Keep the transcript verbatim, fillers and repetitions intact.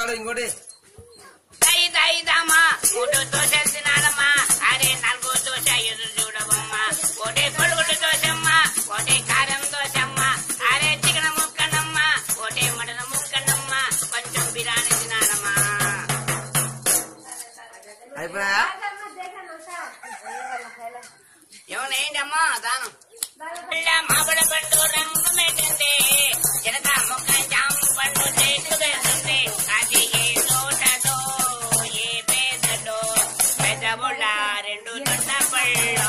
వాడు ఇంకోటి ఐదమ్మా మూడు దోశలు తినాలమ్మా అరే నాలుగు దోశ ఎదురు చూడవమ్మా ఒకటే పొడుగుడు దోశమ్మా ఒకటే కారం దోశమ్మా అరే చికెన్ ముక్కనమ్మా ఒకటే మటన్ ముక్కనమ్మా కొంచెం బిర్యానీ తినాలమ్మా. అయిపోయా ఏమన్నా ఏంటమ్మా దానం మామిడి పండు రంగు పెట్టింది చిలక మొక్క జాము పండు చేతులు వేస్తుంది అది ఏ తోటదో ఏ పేదలో పెద్ద బుళ్ళ రెండు దొడ్డ పళ్ళు